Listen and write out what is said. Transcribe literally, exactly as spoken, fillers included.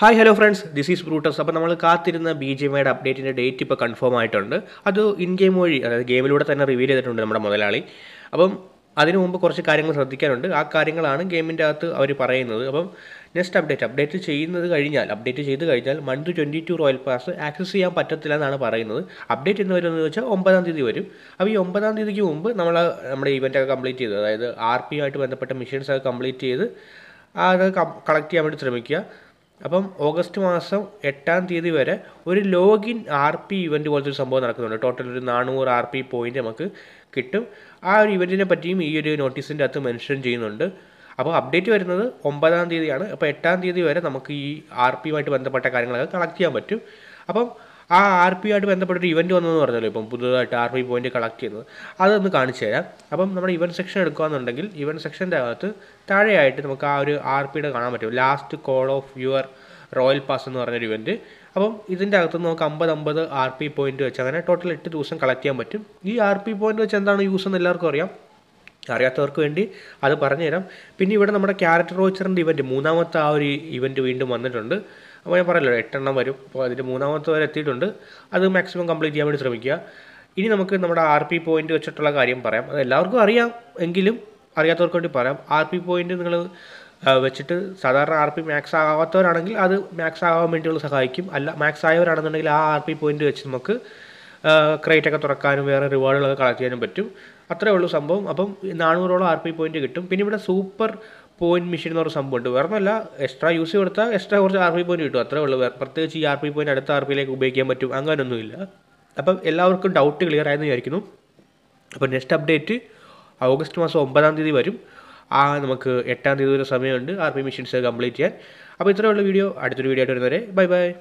Hi, hello friends, this is Brutus. അപ്പോൾ നമ്മൾ കാത്തിരുന്ന B G M I യുടെ അപ്ഡേറ്റിൻ്റെ ഡേറ്റ് ഇപ്പോൾ കൺഫേം ആയിട്ടുണ്ട്. അത് ഇൻ ഗെയിം വഴി അതായത് ഗെയിമിലൂടെ തന്നെ റിവീൽ ചെയ്തിട്ടുണ്ട് നമ്മുടെ മുതലാളി. അപ്പം അതിനു മുമ്പ് കുറച്ച് കാര്യങ്ങൾ ശ്രദ്ധിക്കാനുണ്ട്. ആ കാര്യങ്ങളാണ് ഗെയിമിൻ്റെ അകത്ത് അവർ പറയുന്നത്. അപ്പം നെക്സ്റ്റ് അപ്ഡേറ്റ് അപ്ഡേറ്റ് ചെയ്യുന്നത് കഴിഞ്ഞാൽ അപ്ഡേറ്റ് ചെയ്ത് കഴിഞ്ഞാൽ month twenty two royal pass access ചെയ്യാൻ പറ്റത്തില്ല എന്നാണ് പറയുന്നത്. അപ്ഡേറ്റ് എന്ന് വരുന്നത് വെച്ചാൽ ഒമ്പതാം തീയതി വരും. അപ്പോൾ ഈ ഒമ്പതാം തീയതിക്ക് മുമ്പ് നമ്മൾ നമ്മുടെ ഇവൻ്റൊക്കെ കംപ്ലീറ്റ് ചെയ്ത് അതായത് ആർ പി ആയിട്ട് ബന്ധപ്പെട്ട മിഷൻസ് ഒക്കെ കംപ്ലീറ്റ് ചെയ്ത് അത് കളക്ട് ചെയ്യാൻ വേണ്ടി ശ്രമിക്കുക. അപ്പം ഓഗസ്റ്റ് മാസം എട്ടാം തീയതി വരെ ഒരു ലോഗിൻ ആർ പി ഇവൻറ്റ് പോലത്തെ ഒരു സംഭവം നടക്കുന്നുണ്ട്. ടോട്ടൽ ഒരു നാനൂറ് ആർ പി പോയിൻ്റ് നമുക്ക് കിട്ടും. ആ ഒരു ഇവൻറ്റിനെ പറ്റിയും ഈ ഒരു നോട്ടീസിൻ്റെ അകത്ത് മെൻഷൻ ചെയ്യുന്നുണ്ട്. അപ്പോൾ അപ്ഡേറ്റ് വരുന്നത് ഒമ്പതാം തീയതിയാണ്. അപ്പോൾ എട്ടാം തീയതി വരെ നമുക്ക് ഈ ആർ പിയുമായിട്ട് ബന്ധപ്പെട്ട കാര്യങ്ങളൊക്കെ കളക്ട് ചെയ്യാൻ പറ്റും. അപ്പം ആ ആർ പി ആയിട്ട് ബന്ധപ്പെട്ടൊരു ഇവൻറ്റ് വന്നതെന്ന് പറഞ്ഞല്ലോ, ഇപ്പം പുതുതായിട്ട് ആർ പി പോയിൻ്റ് കളക്ട് ചെയ്യുന്നത് അതൊന്ന് കാണിച്ചു തരാം. അപ്പം നമ്മുടെ ഇവൻറ്റ് സെക്ഷൻ എടുക്കുകയെന്നുണ്ടെങ്കിൽ ഇവൻറ്റ് സെക്ഷൻ്റെ അകത്ത് താഴെയായിട്ട് നമുക്ക് ആ ഒരു ആർ പിയുടെ കാണാൻ പറ്റും. Last call of your royal pass എന്ന് പറഞ്ഞൊരു ഇവൻറ്റ്. അപ്പം ഇതിൻ്റെ അകത്ത് നമുക്ക് അമ്പത് അമ്പത് ആർ പി പോയിൻ്റ് വെച്ച് അങ്ങനെ ടോട്ടൽ എട്ട് ദിവസം കളക്ട് ചെയ്യാൻ പറ്റും. ഈ ആർ പി പോയിൻ്റ് വെച്ച് എന്താണ് യൂസ് എന്ന് എല്ലാവർക്കും അറിയാം. അറിയാത്തവർക്ക് വേണ്ടി അത് പറഞ്ഞുതരാം. പിന്നെ ഇവിടെ നമ്മുടെ ക്യാരക്ടർ വോച്ചറിൻ്റെ ഇവൻറ്റ് മൂന്നാമത്തെ ആ ഒരു ഇവൻറ്റ് വീണ്ടും വന്നിട്ടുണ്ട്. അപ്പോൾ ഞാൻ പറയല്ലോ എട്ടെണ്ണം വരും. അപ്പോൾ അതിൻ്റെ മൂന്നാമത്തെ വരെ എത്തിയിട്ടുണ്ട്. അത് മാക്സിമം കംപ്ലീറ്റ് ചെയ്യാൻ വേണ്ടി ശ്രമിക്കുക. ഇനി നമുക്ക് നമ്മുടെ ആർ പി പോയിൻ്റ് വെച്ചിട്ടുള്ള കാര്യം പറയാം. അത് എല്ലാവർക്കും അറിയാം എങ്കിലും അറിയാത്തവർക്ക് വേണ്ടി പറയാം. ആർ പി പോയിൻ്റ് നിങ്ങൾ വെച്ചിട്ട് സാധാരണ ആർ പി മാക്സ് ആകാത്തവരാണെങ്കിൽ അത് മാക്സ് ആകാൻ വേണ്ടിയുള്ള സഹായിക്കും. അല്ല മാക്സ് ആയവരാണെന്നുണ്ടെങ്കിൽ ആ ആർ പി പോയിൻ്റ് വെച്ച് നമുക്ക് ക്രേറ്റ് ഒക്കെ തുറക്കാനും വേറെ റിവാർഡുകളൊക്കെ കളക്ട് ചെയ്യാനും പറ്റും. അത്രേ ഉള്ളൂ സംഭവം. അപ്പം നാനൂറോളം ആർ പി പോയിൻ്റ് കിട്ടും. പിന്നെ ഇവിടെ സൂപ്പർ പോയിന്റ് മിഷൻ എന്ന് പറഞ്ഞ സംഭവമുണ്ട്. വേറെ ഒന്നുമല്ല, എക്സ്ട്രാ യൂസ് കൊടുത്താൽ എക്സ്ട്രാ കുറച്ച് ആർ പി പോയിന്റ് കിട്ടും. അത്രേ ഉള്ളൂ. പ്രത്യേകിച്ച് ഈ ആർ പി പോയിന്റ് അടുത്ത ആർ പിയിലേക്ക് ഉപയോഗിക്കാൻ പറ്റും അങ്ങനെയൊന്നുമില്ല. അപ്പം എല്ലാവർക്കും ഡൗട്ട് ക്ലിയർ ആയെന്ന് വിചാരിക്കുന്നു. അപ്പോൾ നെക്സ്റ്റ് അപ്ഡേറ്റ് ഓഗസ്റ്റ് മാസം ഒമ്പതാം തീയതി വരും. ആ നമുക്ക് എട്ടാം തീയതി ഒരു സമയമുണ്ട് ആർ പി മിഷൻസ് കംപ്ലീറ്റ് ചെയ്യാൻ. അപ്പോൾ ഇത്രയുള്ള വീഡിയോ. അടുത്തൊരു വീഡിയോ ആയിട്ട് വരുന്നവരെ ബൈ ബൈ.